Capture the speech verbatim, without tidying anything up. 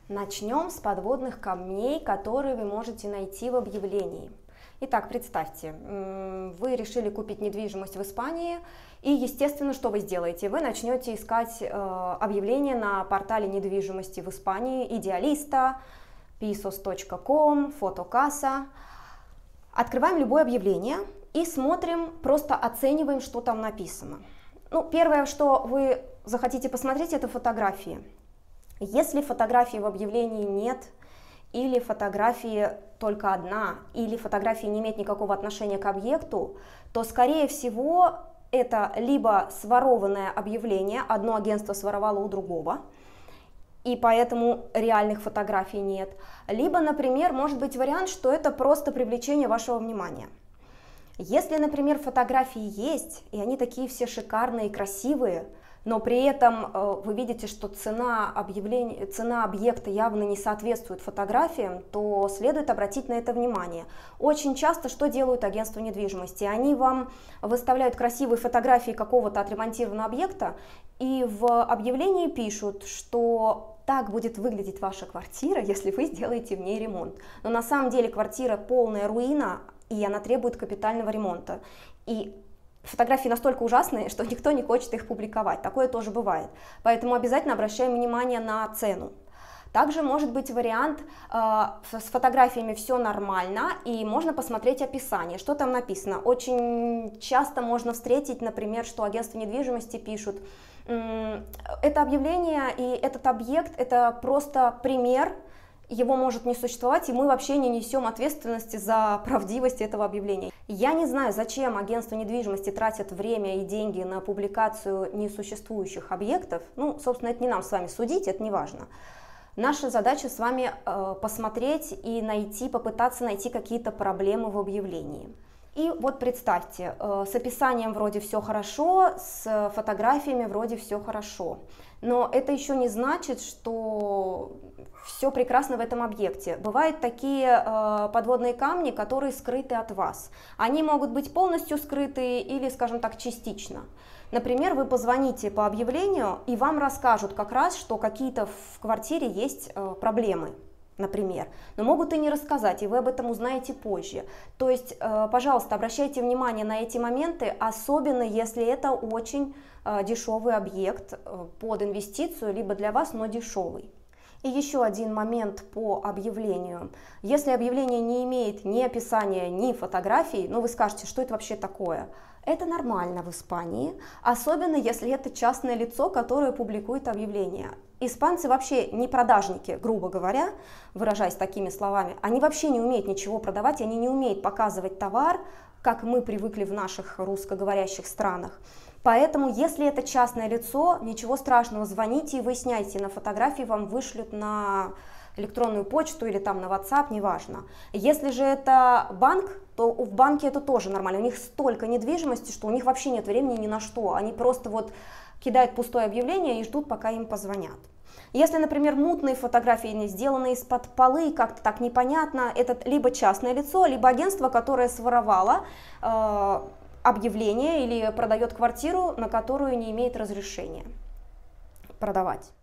Начнем с подводных камней, которые вы можете найти в объявлении. Итак, представьте, вы решили купить недвижимость в Испании, и, естественно, что вы сделаете? Вы начнете искать объявления на портале недвижимости в Испании, Идеалиста, писос точка ком, Фотокаса. Открываем любое объявление и смотрим, просто оцениваем, что там написано. Ну, первое, что вы захотите посмотреть, это фотографии. Если фотографии в объявлении нет, или фотографии только одна, или фотография не имеет никакого отношения к объекту, то, скорее всего, это либо сворованное объявление, одно агентство своровало у другого, и поэтому реальных фотографий нет, либо, например, может быть вариант, что это просто привлечение вашего внимания. Если, например, фотографии есть, и они такие все шикарные и красивые, но при этом э, вы видите, что цена, объявления, цена объекта явно не соответствует фотографиям, то следует обратить на это внимание. Очень часто что делают агентства недвижимости? Они вам выставляют красивые фотографии какого-то отремонтированного объекта, и в объявлении пишут, что так будет выглядеть ваша квартира, если вы сделаете в ней ремонт. Но на самом деле квартира полная руина, и она требует капитального ремонта. И фотографии настолько ужасные, что никто не хочет их публиковать. Такое тоже бывает. Поэтому обязательно обращаем внимание на цену. Также может быть вариант, э, с фотографиями все нормально, и можно посмотреть описание, что там написано. Очень часто можно встретить, например, что агентства недвижимости пишут: это объявление и этот объект — это просто пример, его может не существовать, и мы вообще не несем ответственности за правдивость этого объявления. Я не знаю, зачем агентства недвижимости тратят время и деньги на публикацию несуществующих объектов. Ну, собственно, это не нам с вами судить, это не важно. Наша задача с вами э, посмотреть и найти, попытаться найти какие-то проблемы в объявлении. И вот представьте, э, с описанием вроде все хорошо, с фотографиями вроде все хорошо. Но это еще не значит, что все прекрасно в этом объекте. Бывают такие э, подводные камни, которые скрыты от вас. Они могут быть полностью скрыты или, скажем так, частично. Например, вы позвоните по объявлению, и вам расскажут как раз, что какие-то в квартире есть э, проблемы, например, но могут и не рассказать, и вы об этом узнаете позже. То есть, э, пожалуйста, обращайте внимание на эти моменты, особенно если это очень э, дешевый объект э, под инвестицию, либо для вас, но дешевый. И еще один момент по объявлению. Если объявление не имеет ни описания, ни фотографий, ну вы скажете, что это вообще такое? Это нормально в Испании, особенно если это частное лицо, которое публикует объявление. Испанцы вообще не продажники, грубо говоря, выражаясь такими словами. Они вообще не умеют ничего продавать, они не умеют показывать товар, как мы привыкли в наших русскоговорящих странах. Поэтому, если это частное лицо, ничего страшного, звоните и выясняйте, на фотографии вам вышлют на электронную почту или там на WhatsApp, неважно. Если же это банк, то в банке это тоже нормально, у них столько недвижимости, что у них вообще нет времени ни на что, они просто вот кидают пустое объявление и ждут, пока им позвонят. Если, например, мутные фотографии сделаны из-под полы, как-то так непонятно, это либо частное лицо, либо агентство, которое своровало э, объявление или продает квартиру, на которую не имеет разрешения продавать.